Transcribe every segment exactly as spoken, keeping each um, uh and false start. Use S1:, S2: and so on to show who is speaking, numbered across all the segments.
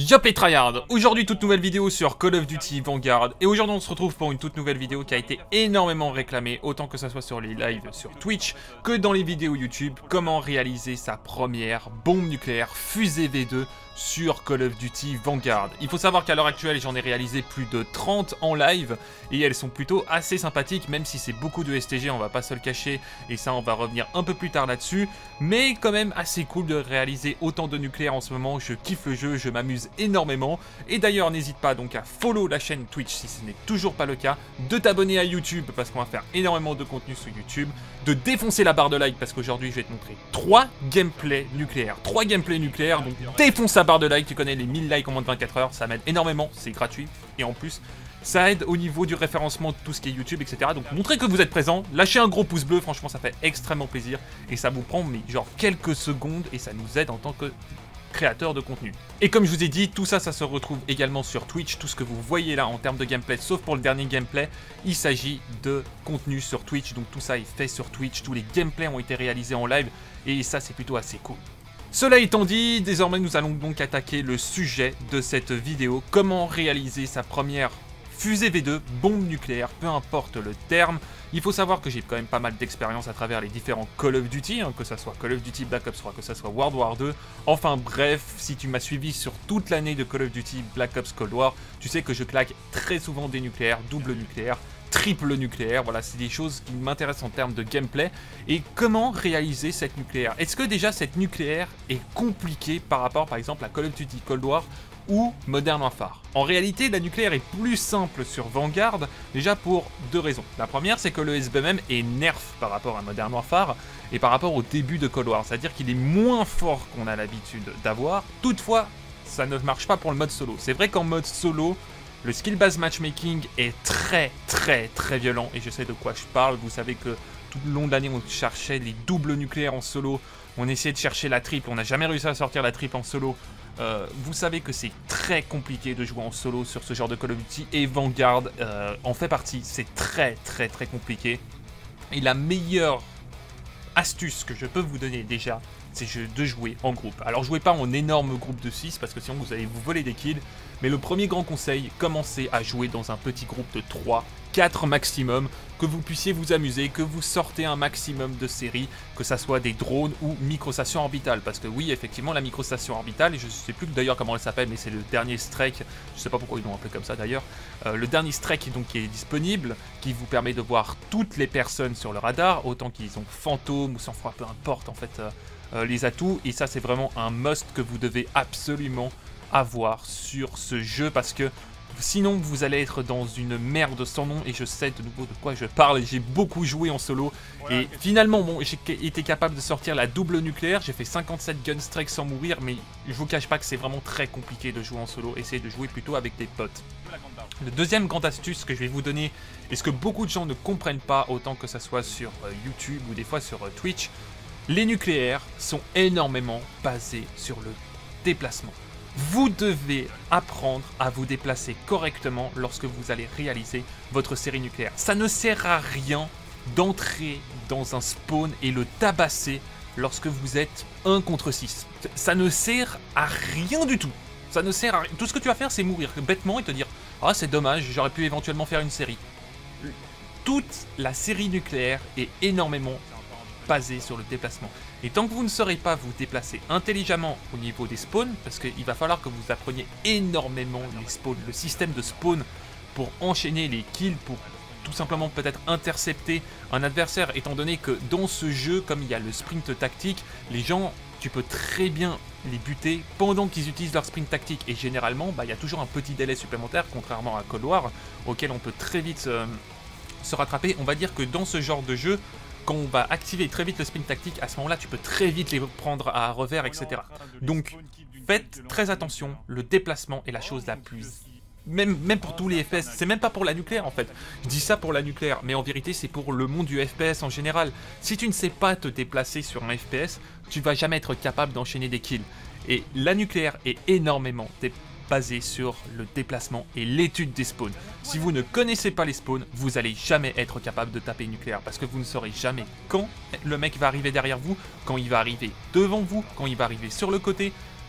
S1: Yop et tryhard. Aujourd'hui toute nouvelle vidéo sur Call of Duty Vanguard. Et aujourd'hui on se retrouve pour une toute nouvelle vidéo qui a été énormément réclamée, autant que ça soit sur les lives sur Twitch que dans les vidéos YouTube. Comment réaliser sa première bombe nucléaire fusée V deux sur Call of Duty Vanguard. Il faut savoir qu'à l'heure actuelle j'en ai réalisé plus de trente en live et elles sont plutôt assez sympathiques, même si c'est beaucoup de S T G, on va pas se le cacher, et ça on va revenir un peu plus tard là-dessus, mais quand même assez cool de réaliser autant de nucléaire en ce moment. Je kiffe le jeu, je m'amuse énormément, et d'ailleurs n'hésite pas donc à follow la chaîne Twitch si ce n'est toujours pas le cas, de t'abonner à YouTube parce qu'on va faire énormément de contenu sur YouTube, de défoncer la barre de like parce qu'aujourd'hui je vais te montrer trois gameplays nucléaires, trois gameplays nucléaires, donc défonce la barre de like, tu connais les mille likes en moins de vingt-quatre heures, ça m'aide énormément, c'est gratuit, et en plus ça aide au niveau du référencement de tout ce qui est YouTube, et cetera. Donc montrez que vous êtes présent, lâchez un gros pouce bleu, franchement ça fait extrêmement plaisir, et ça vous prend mais genre quelques secondes, et ça nous aide en tant que créateur de contenu. Et comme je vous ai dit, tout ça, ça se retrouve également sur Twitch. Tout ce que vous voyez là en termes de gameplay, sauf pour le dernier gameplay, il s'agit de contenu sur Twitch. Donc tout ça est fait sur Twitch, tous les gameplays ont été réalisés en live, et ça c'est plutôt assez cool. Cela étant dit, désormais nous allons donc attaquer le sujet de cette vidéo. Comment réaliser sa première fusée V deux, bombe nucléaire, peu importe le terme. Il faut savoir que j'ai quand même pas mal d'expérience à travers les différents Call of Duty, hein, que ça soit Call of Duty Black Ops trois, que ça soit World War deux. Enfin bref, si tu m'as suivi sur toute l'année de Call of Duty Black Ops Cold War, tu sais que je claque très souvent des nucléaires, double nucléaire, triple nucléaire. Voilà, c'est des choses qui m'intéressent en termes de gameplay. Et comment réaliser cette nucléaire? Est-ce que déjà cette nucléaire est compliquée par rapport par exemple à Call of Duty Cold War ou Modern Warfare? En réalité, la nucléaire est plus simple sur Vanguard, déjà pour deux raisons. La première, c'est que le S B M M est nerf par rapport à Modern Warfare et par rapport au début de Cold War, c'est-à-dire qu'il est moins fort qu'on a l'habitude d'avoir. Toutefois, ça ne marche pas pour le mode solo. C'est vrai qu'en mode solo, le skill base matchmaking est très très très violent, et je sais de quoi je parle. Vous savez que tout le long de l'année, on cherchait les doubles nucléaires en solo, on essayait de chercher la triple, on n'a jamais réussi à sortir la triple en solo. Euh, vous savez que c'est très compliqué de jouer en solo sur ce genre de Call of Duty, et Vanguard euh, en fait partie. C'est très très très compliqué, et la meilleure astuce que je peux vous donner déjà, c'est de jouer en groupe. Alors jouez pas en énorme groupe de six parce que sinon vous allez vous voler des kills, mais le premier grand conseil, commencez à jouer dans un petit groupe de trois, quatre maximum, que vous puissiez vous amuser, que vous sortez un maximum de séries, que ça soit des drones ou microstation orbitale, parce que oui, effectivement, la microstation orbitale, et je sais plus d'ailleurs comment elle s'appelle, mais c'est le dernier strike, je sais pas pourquoi ils l'ont appelé comme ça d'ailleurs, euh, le dernier strike donc qui est disponible, qui vous permet de voir toutes les personnes sur le radar, autant qu'ils ont fantôme ou sang-froid, peu importe en fait euh, euh, les atouts, et ça c'est vraiment un must que vous devez absolument avoir sur ce jeu, parce que sinon vous allez être dans une merde sans nom, et je sais de nouveau de quoi je parle. J'ai beaucoup joué en solo, et finalement bon, j'ai été capable de sortir la double nucléaire, j'ai fait cinquante-sept gun strikes sans mourir, mais je vous cache pas que c'est vraiment très compliqué de jouer en solo. Essayez de jouer plutôt avec des potes. Le deuxième grande astuce que je vais vous donner, et ce que beaucoup de gens ne comprennent pas, autant que ça soit sur YouTube ou des fois sur Twitch, les nucléaires sont énormément basés sur le déplacement. Vous devez apprendre à vous déplacer correctement lorsque vous allez réaliser votre série nucléaire. Ça ne sert à rien d'entrer dans un spawn et le tabasser lorsque vous êtes un contre six. Ça ne sert à rien du tout. Ça ne sert à rien. Tout ce que tu vas faire, c'est mourir bêtement et te dire « Ah, c'est dommage, j'aurais pu éventuellement faire une série. » Toute la série nucléaire est énormément basée sur le déplacement. Et tant que vous ne saurez pas vous déplacer intelligemment au niveau des spawns, parce qu'il va falloir que vous appreniez énormément les spawns, le système de spawn pour enchaîner les kills, pour tout simplement peut-être intercepter un adversaire, étant donné que dans ce jeu, comme il y a le sprint tactique, les gens, tu peux très bien les buter pendant qu'ils utilisent leur sprint tactique, et généralement, bah, il y a toujours un petit délai supplémentaire, contrairement à Cold War, auquel on peut très vite euh, se rattraper. On va dire que dans ce genre de jeu, quand on va activer très vite le sprint tactique, à ce moment-là, tu peux très vite les prendre à revers, et cetera. Donc, faites très attention, le déplacement est la chose la plus... Même, même pour tous les F P S, c'est même pas pour la nucléaire en fait. Je dis ça pour la nucléaire, mais en vérité c'est pour le monde du F P S en général. Si tu ne sais pas te déplacer sur un F P S, tu vas jamais être capable d'enchaîner des kills. Et la nucléaire est énormément basé sur le déplacement et l'étude des spawns. Si vous ne connaissez pas les spawns, vous allez jamais être capable de taper nucléaire, parce que vous ne saurez jamais quand le mec va arriver derrière vous, quand il va arriver devant vous, quand il va arriver sur le côté.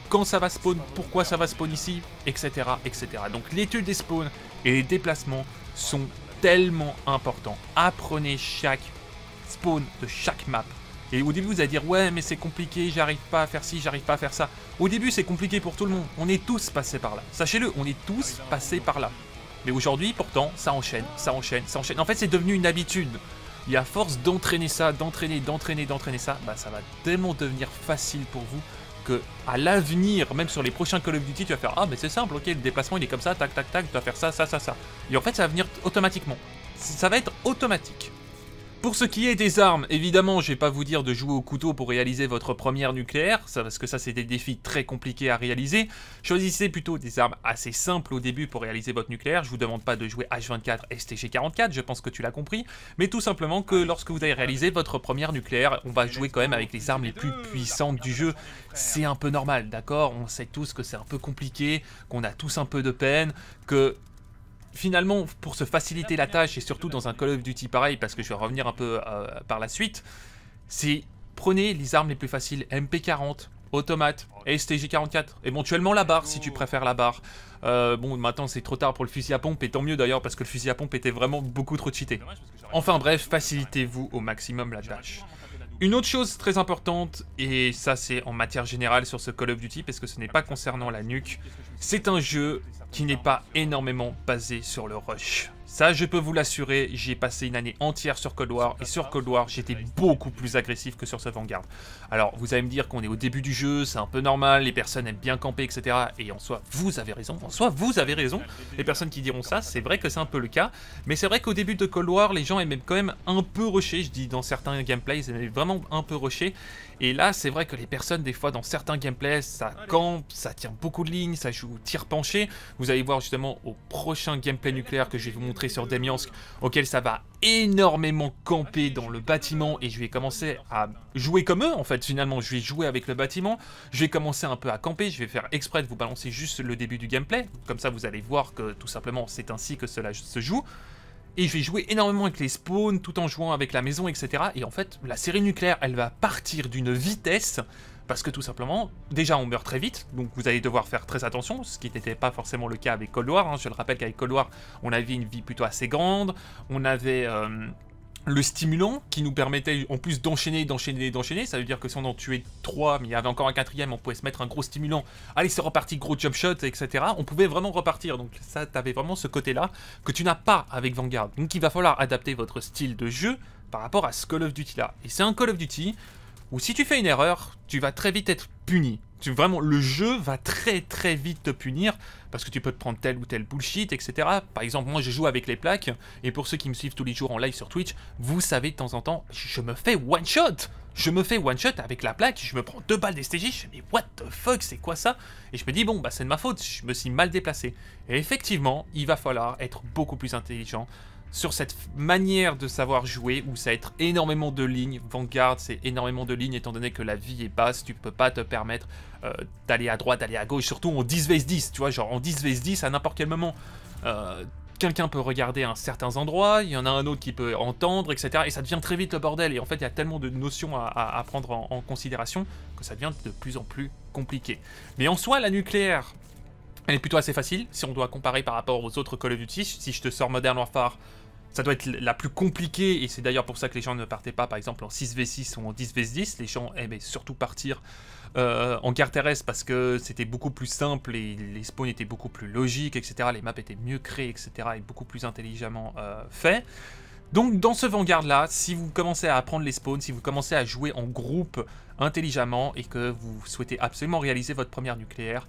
S1: quand ça va spawn, pourquoi ça va spawn ici, et cetera et cetera. Donc l'étude des spawns et les déplacements sont tellement importants. Apprenez chaque spawn de chaque map. Et au début vous allez dire ouais mais c'est compliqué, j'arrive pas à faire ci, j'arrive pas à faire ça. Au début c'est compliqué pour tout le monde, on est tous passés par là. Sachez-le, on est tous passés par là. Mais aujourd'hui pourtant ça enchaîne, ça enchaîne, ça enchaîne. En fait c'est devenu une habitude. Et à force d'entraîner ça, d'entraîner, d'entraîner, d'entraîner ça, bah ça va tellement devenir facile pour vous que à l'avenir, même sur les prochains Call of Duty, tu vas faire ah mais c'est simple, ok le déplacement il est comme ça, tac tac tac, tu vas faire ça, ça, ça, ça. Et en fait ça va venir automatiquement. Ça va être automatique. Pour ce qui est des armes, évidemment, je vais pas vous dire de jouer au couteau pour réaliser votre première nucléaire, ça, parce que ça c'est des défis très compliqués à réaliser. Choisissez plutôt des armes assez simples au début pour réaliser votre nucléaire. Je vous demande pas de jouer H vingt-quatre S T G quarante-quatre, je pense que tu l'as compris, mais tout simplement que lorsque vous allez réaliser votre première nucléaire, on va jouer quand même avec les armes les plus puissantes du jeu. C'est un peu normal, d'accord? On sait tous que c'est un peu compliqué, qu'on a tous un peu de peine, que... Finalement, pour se faciliter la tâche, et surtout dans un Call of Duty pareil, parce que je vais revenir un peu euh, par la suite, c'est prenez les armes les plus faciles, M P quarante, automate, S T G quarante-quatre, éventuellement la barre si tu préfères la barre. Euh, bon, maintenant c'est trop tard pour le fusil à pompe, et tant mieux d'ailleurs parce que le fusil à pompe était vraiment beaucoup trop cheaté. Enfin bref, facilitez-vous au maximum la tâche. Une autre chose très importante, et ça c'est en matière générale sur ce Call of Duty, parce que ce n'est pas concernant la nuque, c'est un jeu qui n'est pas énormément basé sur le rush. Ça, je peux vous l'assurer, j'ai passé une année entière sur Cold War, et sur Cold War, j'étais beaucoup plus agressif que sur ce Vanguard. Alors, vous allez me dire qu'on est au début du jeu, c'est un peu normal, les personnes aiment bien camper, et cetera. Et en soi, vous avez raison, en soi, vous avez raison. Les personnes qui diront ça, c'est vrai que c'est un peu le cas, mais c'est vrai qu'au début de Cold War, les gens aimaient quand même un peu rusher, je dis dans certains gameplays, ils aimaient vraiment un peu rusher. Et là, c'est vrai que les personnes, des fois, dans certains gameplays, ça campe, ça tire beaucoup de lignes, ça joue tir penché. Vous allez voir justement au prochain gameplay nucléaire que je vais vous montrer sur Demiansk, auquel ça va énormément camper dans le bâtiment, et je vais commencer à jouer comme eux, en fait, finalement. Je vais jouer avec le bâtiment, je vais commencer un peu à camper, je vais faire exprès de vous balancer juste le début du gameplay. Comme ça, vous allez voir que, tout simplement, c'est ainsi que cela se joue. Et je vais jouer énormément avec les spawns, tout en jouant avec la maison, et cetera. Et en fait, la série nucléaire, elle va partir d'une vitesse, parce que tout simplement, déjà on meurt très vite, donc vous allez devoir faire très attention, ce qui n'était pas forcément le cas avec Cold War. Hein. Je le rappelle qu'avec Cold War, on avait une vie plutôt assez grande, on avait... Euh, le stimulant qui nous permettait en plus d'enchaîner, d'enchaîner, d'enchaîner. Ça veut dire que si on en tuait trois, mais il y avait encore un quatrième, on pouvait se mettre un gros stimulant. Allez, c'est reparti, gros jump shot, et cetera. On pouvait vraiment repartir. Donc ça, t'avais vraiment ce côté-là que tu n'as pas avec Vanguard. Donc il va falloir adapter votre style de jeu par rapport à ce Call of Duty-là. Et c'est un Call of Duty où si tu fais une erreur, tu vas très vite être puni. Tu, vraiment, le jeu va très très vite te punir parce que tu peux te prendre tel ou tel bullshit, et cetera. Par exemple, moi je joue avec les plaques, et pour ceux qui me suivent tous les jours en live sur Twitch, vous savez de temps en temps, je me fais one shot. Je me fais one shot avec la plaque, je me prends deux balles d'S T J, je me dis what the fuck, c'est quoi ça? Et je me dis bon bah c'est de ma faute, je me suis mal déplacé. Et effectivement, il va falloir être beaucoup plus intelligent sur cette manière de savoir jouer, où ça va être énormément de lignes. Vanguard, c'est énormément de lignes, étant donné que la vie est basse, tu peux pas te permettre euh, d'aller à droite, d'aller à gauche, surtout en dix contre dix, tu vois, genre en dix contre dix, à n'importe quel moment. Euh, Quelqu'un peut regarder à certains endroits, il y en a un autre qui peut entendre, et cetera. Et ça devient très vite le bordel, et en fait, il y a tellement de notions à, à, à prendre en, en considération que ça devient de plus en plus compliqué. Mais en soi, la nucléaire, elle est plutôt assez facile, si on doit comparer par rapport aux autres Call of Duty. Si je te sors Modern Warfare, ça doit être la plus compliquée, et c'est d'ailleurs pour ça que les gens ne partaient pas par exemple en six contre six ou en dix contre dix. Les gens aimaient surtout partir euh, en guerre terrestre parce que c'était beaucoup plus simple et les spawns étaient beaucoup plus logiques, et cetera. Les maps étaient mieux créées, et cetera. et beaucoup plus intelligemment euh, faits. Donc dans ce Vanguard là, si vous commencez à apprendre les spawns, si vous commencez à jouer en groupe intelligemment et que vous souhaitez absolument réaliser votre première nucléaire,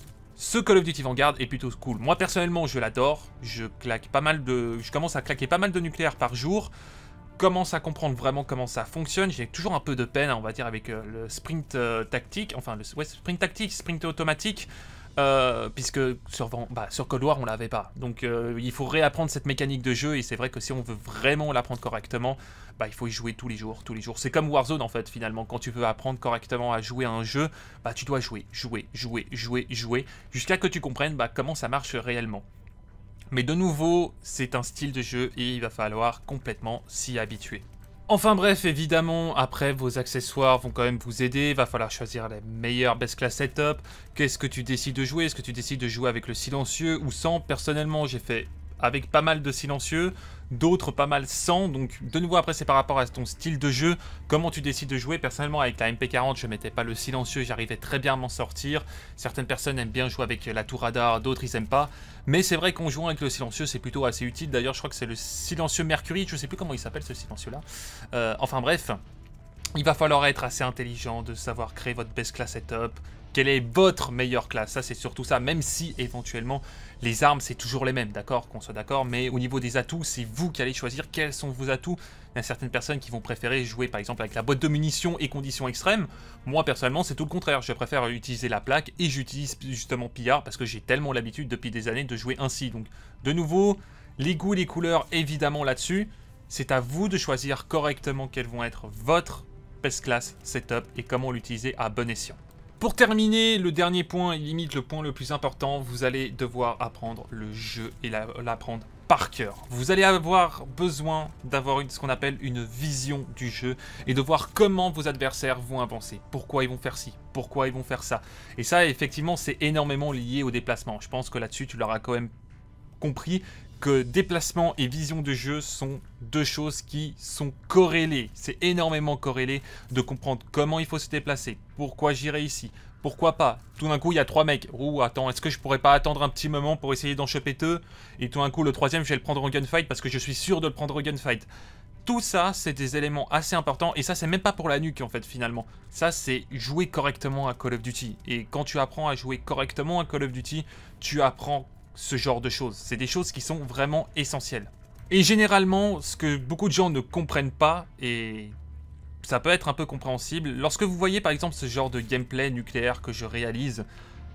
S1: ce Call of Duty Vanguard est plutôt cool. Moi personnellement je l'adore, je claque pas mal de, je commence à claquer pas mal de nucléaires par jour, commence à comprendre vraiment comment ça fonctionne. J'ai toujours un peu de peine, on va dire, avec euh, le sprint euh, tactique, enfin le ouais, sprint tactique, sprint automatique, euh, puisque sur, bah, sur Cold War on l'avait pas. Donc euh, il faut réapprendre cette mécanique de jeu, et c'est vrai que si on veut vraiment l'apprendre correctement, bah, il faut y jouer tous les jours, tous les jours. C'est comme Warzone en fait finalement, quand tu veux apprendre correctement à jouer à un jeu, bah tu dois jouer, jouer, jouer, jouer, jouer, jusqu'à que tu comprennes bah, comment ça marche réellement. Mais de nouveau, c'est un style de jeu et il va falloir complètement s'y habituer. Enfin bref, évidemment, après vos accessoires vont quand même vous aider, il va falloir choisir les meilleurs best class setup. Qu'est-ce que tu décides de jouer? Est-ce que tu décides de jouer avec le silencieux ou sans? Personnellement, j'ai fait avec pas mal de silencieux, d'autres pas mal sans, donc de nouveau après c'est par rapport à ton style de jeu, comment tu décides de jouer. Personnellement avec la M P quarante je mettais pas le silencieux, j'arrivais très bien à m'en sortir. Certaines personnes aiment bien jouer avec la tour radar, d'autres ils aiment pas, mais c'est vrai qu'en jouant avec le silencieux c'est plutôt assez utile. D'ailleurs je crois que c'est le silencieux Mercury, je sais plus comment il s'appelle ce silencieux là, euh, enfin bref. Il va falloir être assez intelligent, de savoir créer votre best class setup. Quelle est votre meilleure classe? Ça, c'est surtout ça. Même si, éventuellement, les armes, c'est toujours les mêmes, d'accord? Qu'on soit d'accord. Mais au niveau des atouts, c'est vous qui allez choisir quels sont vos atouts. Il y a certaines personnes qui vont préférer jouer, par exemple, avec la boîte de munitions et conditions extrêmes. Moi, personnellement, c'est tout le contraire. Je préfère utiliser la plaque et j'utilise justement P R parce que j'ai tellement l'habitude depuis des années de jouer ainsi. Donc, de nouveau, les goûts, les couleurs, évidemment, là-dessus. C'est à vous de choisir correctement quels vont être votre best class setup et comment l'utiliser à bon escient. Pour terminer, le dernier point, limite le point le plus important, vous allez devoir apprendre le jeu et l'apprendre par cœur. Vous allez avoir besoin d'avoir ce qu'on appelle une vision du jeu et de voir comment vos adversaires vont avancer, pourquoi ils vont faire ci, pourquoi ils vont faire ça. Et ça, effectivement, c'est énormément lié au déplacement. Je pense que là-dessus, tu l'auras quand même compris que déplacement et vision de jeu sont deux choses qui sont corrélées. C'est énormément corrélé de comprendre comment il faut se déplacer, pourquoi j'irai ici, pourquoi pas. Tout d'un coup, il y a trois mecs. Ouh, attends, est-ce que je pourrais pas attendre un petit moment pour essayer d'en choper deux? Et tout d'un coup, le troisième, je vais le prendre en gunfight parce que je suis sûr de le prendre en gunfight. Tout ça, c'est des éléments assez importants. Et ça, c'est même pas pour la nuque, en fait, finalement. Ça, c'est jouer correctement à Call of Duty. Et quand tu apprends à jouer correctement à Call of Duty, tu apprends ce genre de choses. C'est des choses qui sont vraiment essentielles. Et généralement, ce que beaucoup de gens ne comprennent pas, et ça peut être un peu compréhensible, lorsque vous voyez par exemple ce genre de gameplay nucléaire que je réalise,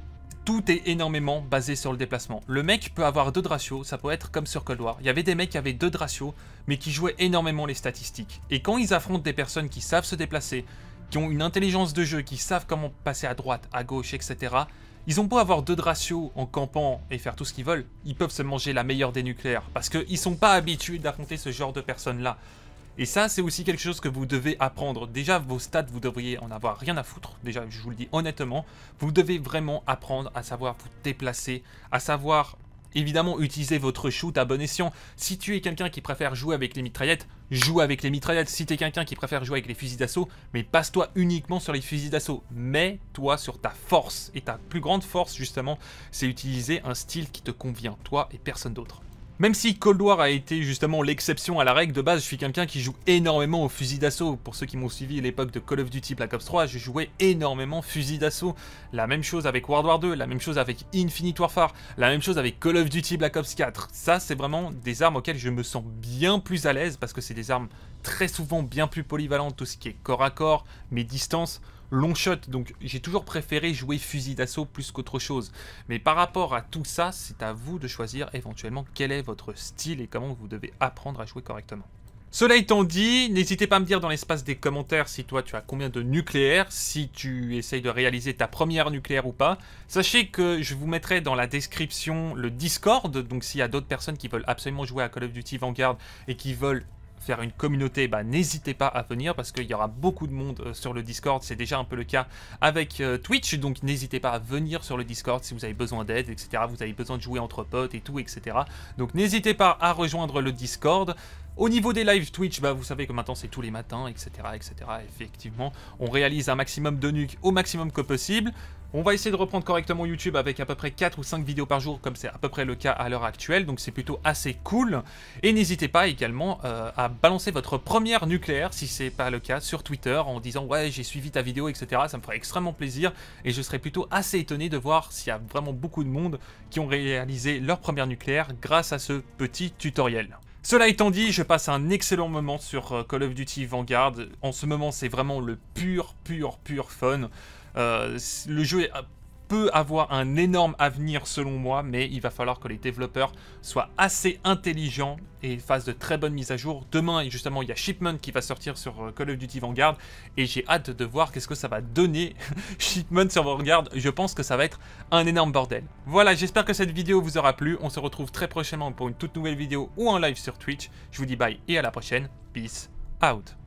S1: tout est énormément basé sur le déplacement. Le mec peut avoir deux de ratio, ça peut être comme sur Cold War. Il y avait des mecs qui avaient deux de ratio, mais qui jouaient énormément les statistiques. Et quand ils affrontent des personnes qui savent se déplacer, qui ont une intelligence de jeu, qui savent comment passer à droite, à gauche, et cetera, ils ont beau avoir deux de ratio en campant et faire tout ce qu'ils veulent, ils peuvent se manger la meilleure des nucléaires. Parce qu'ils ne sont pas habitués d'affronter ce genre de personnes-là. Et ça, c'est aussi quelque chose que vous devez apprendre. Déjà, vos stats, vous devriez en avoir rien à foutre. Déjà, je vous le dis honnêtement. Vous devez vraiment apprendre à savoir vous déplacer, à savoir évidemment utiliser votre shoot à bon escient. Si tu es quelqu'un qui préfère jouer avec les mitraillettes, joue avec les mitraillettes. Si tu es quelqu'un qui préfère jouer avec les fusils d'assaut, mais passe-toi uniquement sur les fusils d'assaut. Mets-toi sur ta force. Et ta plus grande force, justement, c'est utiliser un style qui te convient, toi et personne d'autre. Même si Cold War a été justement l'exception à la règle, de base je suis quelqu'un qui joue énormément au fusil d'assaut. Pour ceux qui m'ont suivi à l'époque de Call of Duty Black Ops trois, je jouais énormément fusil d'assaut. La même chose avec World War deux, la même chose avec Infinite Warfare, la même chose avec Call of Duty Black Ops quatre. Ça c'est vraiment des armes auxquelles je me sens bien plus à l'aise parce que c'est des armes très souvent bien plus polyvalentes, tout ce qui est corps à corps, mes distances, long shot, donc j'ai toujours préféré jouer fusil d'assaut plus qu'autre chose. Mais par rapport à tout ça, c'est à vous de choisir éventuellement quel est votre style et comment vous devez apprendre à jouer correctement. Cela étant dit, n'hésitez pas à me dire dans l'espace des commentaires si toi tu as combien de nucléaires, si tu essayes de réaliser ta première nucléaire ou pas. Sachez que je vous mettrai dans la description le Discord, donc s'il y a d'autres personnes qui veulent absolument jouer à Call of Duty Vanguard et qui veulent faire une communauté, bah, n'hésitez pas à venir parce qu'il y aura beaucoup de monde euh, sur le Discord. C'est déjà un peu le cas avec euh, Twitch, donc n'hésitez pas à venir sur le Discord si vous avez besoin d'aide, et cetera. Vous avez besoin de jouer entre potes et tout, et cetera. Donc n'hésitez pas à rejoindre le Discord. Au niveau des lives Twitch, bah, vous savez que maintenant c'est tous les matins, et cetera, et cetera. Effectivement, on réalise un maximum de nuques au maximum que possible. On va essayer de reprendre correctement YouTube avec à peu près quatre ou cinq vidéos par jour, comme c'est à peu près le cas à l'heure actuelle, donc c'est plutôt assez cool. Et n'hésitez pas également euh, à balancer votre première nucléaire, si c'est pas le cas, sur Twitter, en disant « Ouais, j'ai suivi ta vidéo, et cetera » Ça me ferait extrêmement plaisir, et je serais plutôt assez étonné de voir s'il y a vraiment beaucoup de monde qui ont réalisé leur première nucléaire grâce à ce petit tutoriel. Cela étant dit, je passe un excellent moment sur Call of Duty Vanguard. En ce moment, c'est vraiment le pur, pur, pur fun. Euh, le jeu peut avoir un énorme avenir selon moi, mais il va falloir que les développeurs soient assez intelligents et fassent de très bonnes mises à jour. Demain, justement, il y a Shipment qui va sortir sur Call of Duty Vanguard et j'ai hâte de voir qu'est-ce que ça va donner. Shipment sur Vanguard, je pense que ça va être un énorme bordel. Voilà, j'espère que cette vidéo vous aura plu. On se retrouve très prochainement pour une toute nouvelle vidéo ou en live sur Twitch. Je vous dis bye et à la prochaine. Peace out.